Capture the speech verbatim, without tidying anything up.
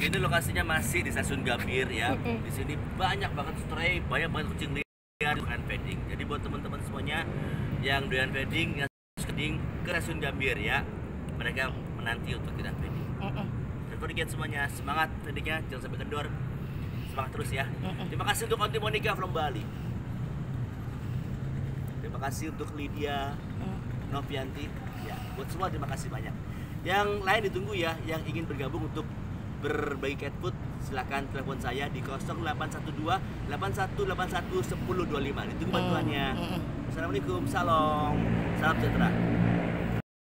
Ini lokasinya masih di stasiun Gambir ya. Di sini banyak banget stray, banyak banget kucing liar doyan feeding. Jadi buat teman-teman semuanya yang doyan feeding, yang feeding ke stasiun Gambir ya, mereka menanti untuk kita feeding. Dan forget semuanya, semangat feedingnya, jangan sampai kendor. Semangat terus ya. Terima kasih untuk Aunty Monica from Bali. Terima kasih untuk Lydia Novianti. Ya, buat semua terima kasih banyak. Yang lain ditunggu ya, yang ingin bergabung untuk berbagi cat food, silahkan telepon saya di nol delapan satu dua delapan satu delapan satu satu nol dua lima. Ditunggu bantuannya. Assalamualaikum, salam, salam sejahtera.